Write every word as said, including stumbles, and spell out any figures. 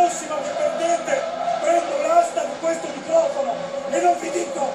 prossima che perdete prendo l'asta di questo microfono e non vi dico